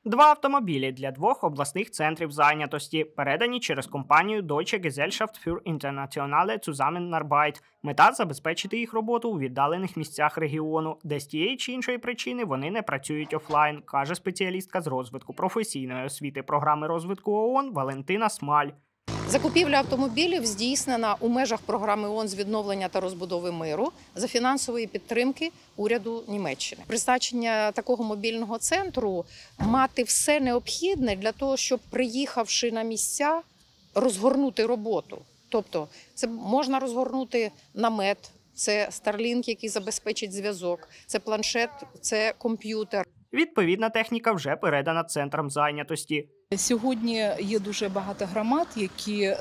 Два автомобілі для двох обласних центрів зайнятості, передані через компанію Deutsche Gesellschaft für internationale Zusammenarbeit. Мета – забезпечити їх роботу у віддалених місцях регіону, де з тієї чи іншої причини вони не працюють офлайн, каже спеціалістка з розвитку професійної освіти програми розвитку ООН Валентина Смаль. Закупівля автомобілів здійснена у межах програми ООН з відновлення та розбудови миру за фінансової підтримки уряду Німеччини. Призначення такого мобільного центру – мати все необхідне для того, щоб, приїхавши на місця, розгорнути роботу. Тобто це можна розгорнути намет, це Starlink, який забезпечить зв'язок, це планшет, це комп'ютер. Відповідна техніка вже передана центрам зайнятості. Сьогодні є дуже багато громад, які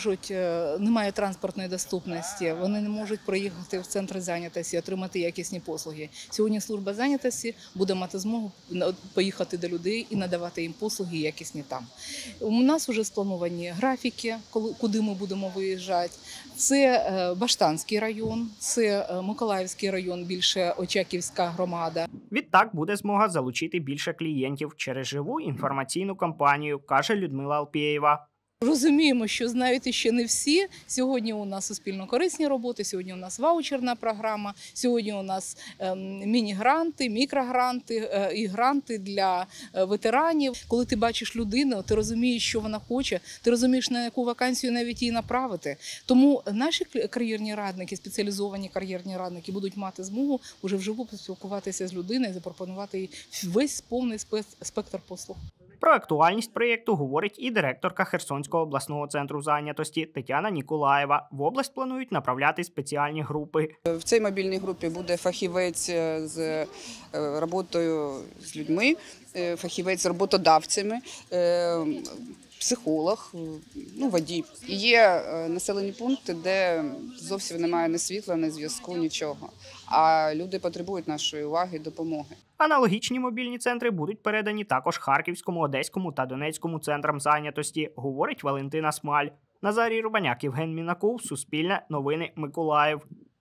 не мають транспортної доступності, вони не можуть приїхати в центр зайнятості, отримати якісні послуги. Сьогодні служба зайнятості буде мати змогу поїхати до людей і надавати їм послуги якісні там. У нас вже сплановані графіки, куди ми будемо виїжджати. Це Баштанський район, це Миколаївський район, більше Очаківська громада. Відтак буде змога залучити більше клієнтів через живу інформаційну кампанію, каже Людмила Алпєєва. Розуміємо, що знають ще не всі. Сьогодні у нас суспільно-корисні роботи, сьогодні у нас ваучерна програма, сьогодні у нас міні-гранти, мікрогранти і гранти для ветеранів. Коли ти бачиш людину, ти розумієш, що вона хоче, ти розумієш, на яку вакансію навіть її направити. Тому наші кар'єрні радники, спеціалізовані кар'єрні радники будуть мати змогу вже вживу поспілкуватися з людиною і запропонувати їй весь повний спектр послуг. Про актуальність проєкту говорить і директорка Херсонського обласного центру зайнятості Тетяна Ніколаєва. В область планують направляти спеціальні групи. В цій мобільній групі буде фахівець з роботою з людьми, фахівець з роботодавцями, психолог, водій. Є населені пункти, де зовсім немає ні світла, ні зв'язку, нічого. А люди потребують нашої уваги і допомоги. Аналогічні мобільні центри будуть передані також Харківському, Одеському та Донецькому центрам зайнятості, говорить Валентина Смаль. Назарій Рубаняк, Євген Мінаков, Суспільне, Новини, Миколаїв.